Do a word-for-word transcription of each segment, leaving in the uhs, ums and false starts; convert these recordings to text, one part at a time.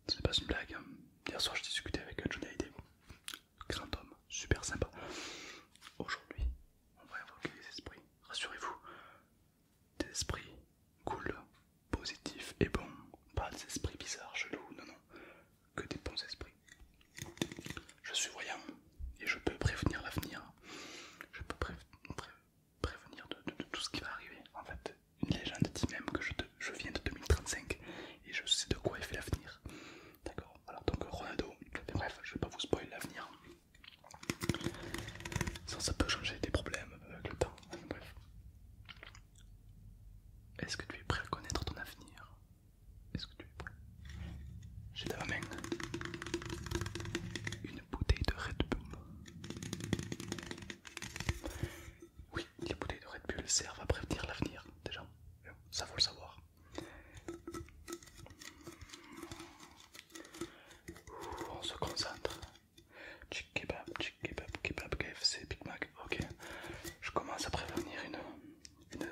Ce n'est pas une blague. Hier soir, je discutais avec un Johnny Hallyday, grand homme, super sympa. Aujourd'hui, on va évoquer les esprits. Rassurez-vous, des esprits cool, positifs et bons. Pas des esprits bizarres, chelous, non, non. Que des bons esprits. Je suis voyant et je peux prévenir l'avenir. Je peux pré pré prévenir de, de, de tout ce qui va arriver. En fait, une légende dit même que je, te, je viens de deux mille trente-cinq et je sais de quoi est fait l'avenir. D'accord, voilà, donc Ronaldo, bref, je vais pas vous spoiler l'avenir. Ça, ça peut changer des problèmes avec le temps, bref. Est-ce que tu es prêt à connaître ton avenir? Est-ce que tu es prêt? J'ai dans ma main une bouteille de Red Bull. Oui, les bouteilles de Red Bull servent à prévenir l'avenir, déjà. Ça faut le savoir. On se concentre. Chick kebab, chick kebab, kebab, K F C, Big Mac. Ok. Je commence à prévenir une, une,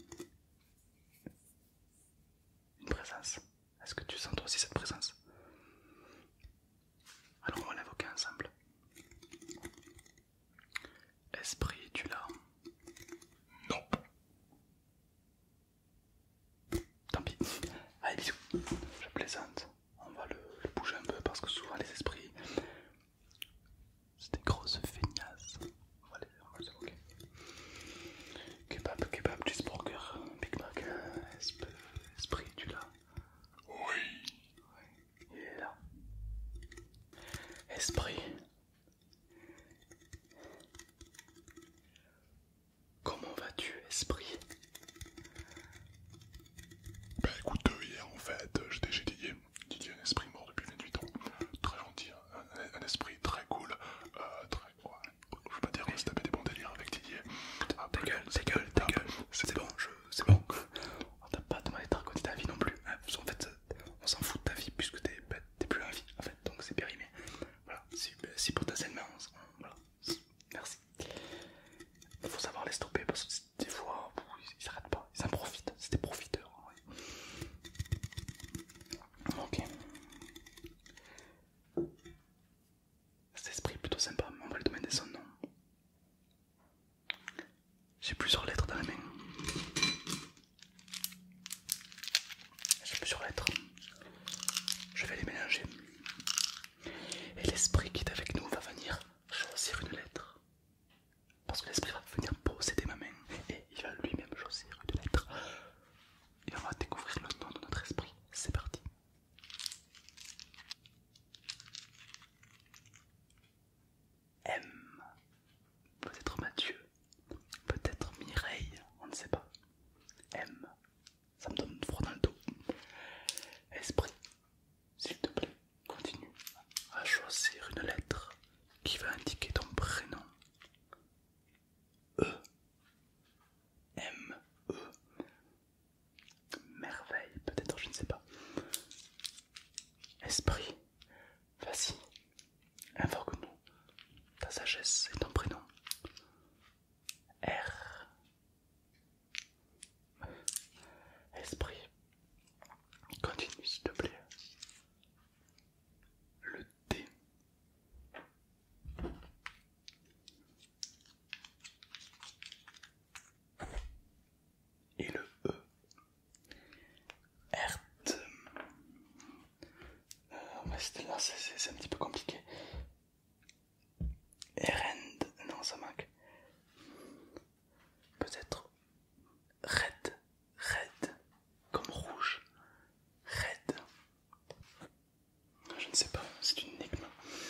une présence. Est-ce que tu sens toi aussi cette présence? Alors on va l'invoquer ensemble. Esprit, es-tu là? Non. Tant pis. Allez, bisous. Je plaisante. On va le, le bouger un peu parce que souvent les esprits, c'est des grosses feignasses. On va les, on va les évoquer. Kebab, kebab, cheeseburger, Big Mac. Esp esprit, es-tu là? Oui. Oui. Il est là. Esprit. Comment vas-tu, esprit? Bah écoute, hier en fait, j'étais chez Didier. Didier, un esprit mort depuis vingt-huit ans. Très gentil, un, un esprit très cool. Euh, très... Ouais. Je veux pas dire qu'on se tapait des bons délires avec Didier. Ah, ta gueule, ta gueule, ta gueule. C'est bon, je... c'est bon. On t'a pas demandé de raconter ta vie non plus. Hein. En fait, on s'en fout de ta vie puisque t'es bah, plus en vie. En fait, donc c'est périmé. Voilà, si, si potentiellement, on, on, voilà. Merci. Il faut savoir les stopper parce que des fois, ils s'arrêtent pas, ils en profitent, c'est des profiteurs. Ouais. Ok. Cet esprit est plutôt sympa, on va lui demander son nom. J'ai plusieurs lettres dans la main. J'ai plusieurs lettres. Je vais les mélanger. Et l'esprit qui est avec nous va venir choisir une lettre. Parce que l'esprit va venir posséder ma main et il va lui-même choisir une lettre. Et on va découvrir le nom de notre esprit. C'est parti. M. Peut-être Mathieu. Peut-être Mireille. On ne sait pas. M. Ça me donne froid dans le dos. Esprit. S'il te plaît, continue à choisir une lettre qui va indiquer ton prénom. E. M. E. Merveille, peut-être, je ne sais pas. Esprit, vas-y, invoque-nous ta sagesse et ton prénom. R. Esprit, continue s'il te plaît. Le D. Et le E. R. Euh, ouais, là c'est un petit peu compliqué. Rend, non ça manque. Peut-être Red, Red, comme rouge. Red. Je ne sais pas, c'est une énigme.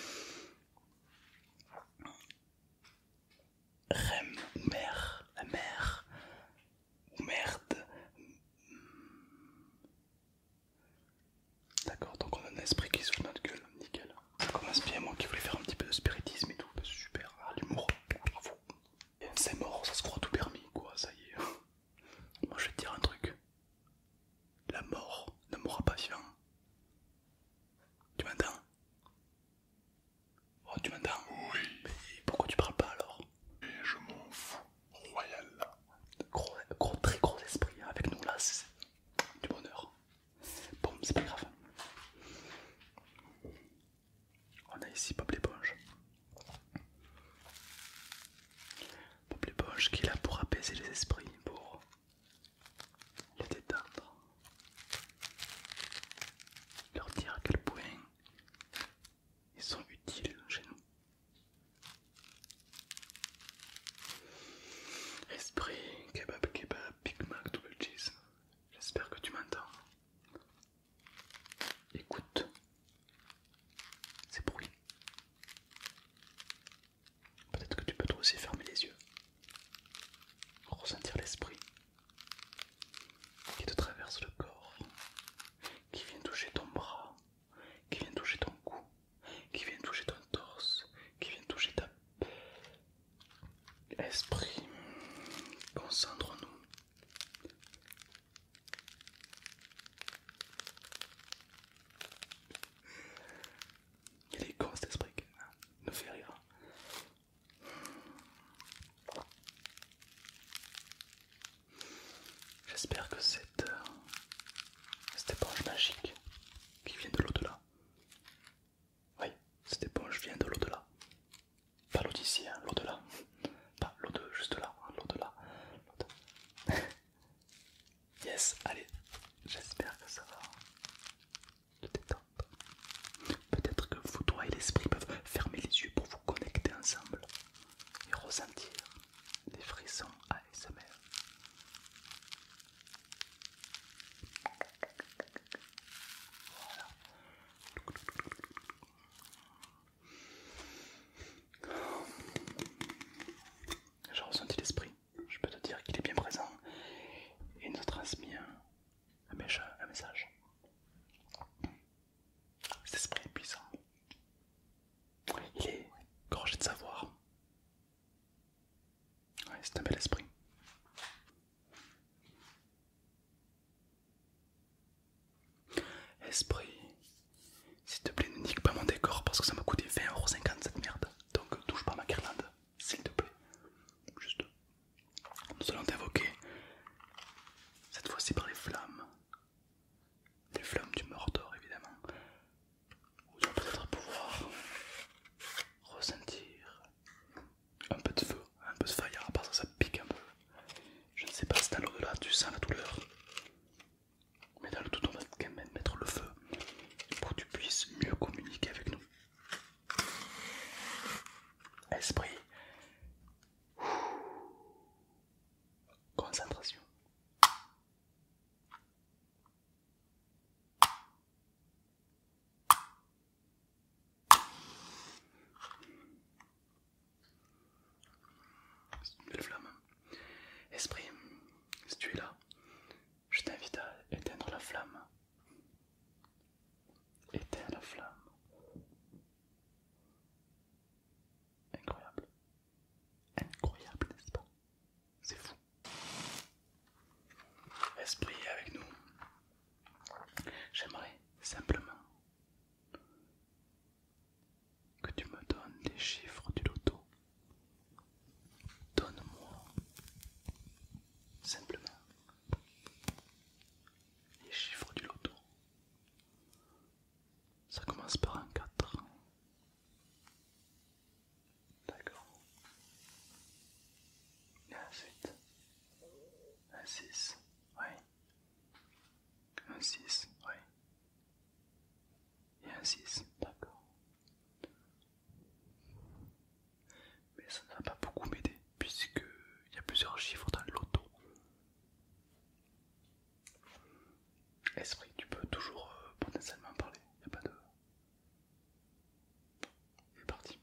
Rem ou mer, la mer. Ou merde. D'accord, donc on a un esprit qui se fout de notre gueule, nickel. Ça commence bien, moi qui voulais faire un petit peu de spiritisme et tout, bah, super, ah, l'humour, bravo. C'est mort, ça se croit tout permis, quoi, ça y est. Moi je vais te dire un truc. La mort ne mourra pas vivant. Tu m'entends? Oh, tu m'entends? Oui. Mais pourquoi tu parles pas alors? Et je m'en fous, royal. Gros, gros, très gros esprit, hein. Avec nous là, c'est du bonheur. Bon, c'est pas grave. que cette, euh, cette éponge magique qui vient de l'au-delà. Oui, cette éponge vient de l'au-delà. Pas l'au d'ici, hein, l'au-delà. Pas l'au de juste là, hein, l'au-delà. Yes, allez, j'espère que ça va te détendre. Peut-être que vous, toi et l'esprit peuvent fermer les yeux pour vous connecter ensemble et ressentir des frissons A S M R. Voilà. J'ai ressenti l'esprit, je peux te dire qu'il est bien présent et nous a transmis un, un, un message. Cet esprit est puissant, il est gorgé de savoir. Ouais, c'est un bel esprit. Esprit, s'il te plaît, ne nique pas mon décor parce que ça m'a coûté vingt euros cinquante cette merde. Donc touche pas ma guirlande, s'il te plaît. Juste. Nous allons t'invoquer, cette fois-ci par les flammes. Les flammes du Mordor, évidemment. Vous allez peut-être pouvoir ressentir un peu de feu, un peu de fire, à part ça, ça pique un peu. Je ne sais pas si dans l'au-delà tu sens la douleur. Mais dans le tout, on va quand même mettre le feu pour que tu puisses mieux communiquer avec nous. Esprit. Concentration. C'est une belle flamme. Esprit, si tu es là, je t'invite à éteindre la flamme. Éteins la flamme. Incroyable. Incroyable, n'est-ce pas? C'est fou. Esprit avec nous. J'aimerais simplement que tu me donnes les chiffres du loto. Donne-moi simplement les chiffres du loto. Ça commence par un quatre. D'accord. Et ensuite, un six. Oui. Un six. Oui. Et un six. D'accord. Mais ça ne va pas beaucoup m'aider puisque il y a plusieurs chiffres dans le loto. Esprit, tu peux toujours euh, potentiellement parler. Il n'y a pas de... C'est parti.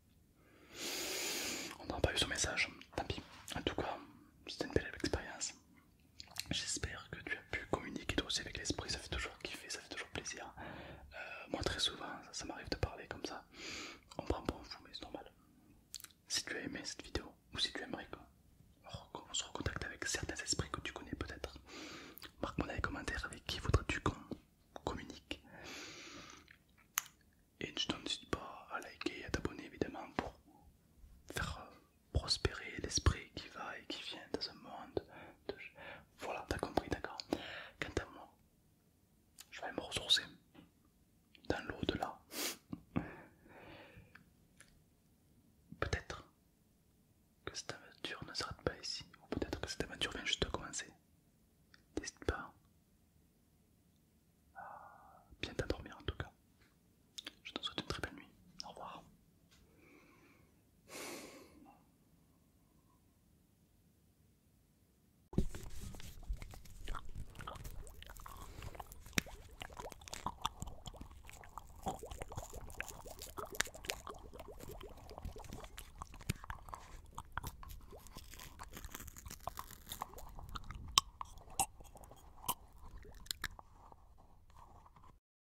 On n'a pas eu son message, tant pis. En tout cas, c'était une belle expérience. J'espère que tu as pu communiquer toi aussi avec l'esprit, ça fait toujours kiffer, ça fait toujours plaisir. Euh, moi très souvent, ça, ça m'arrive de parler comme ça. On prend pour un fou, mais c'est normal. Si tu as aimé cette vidéo,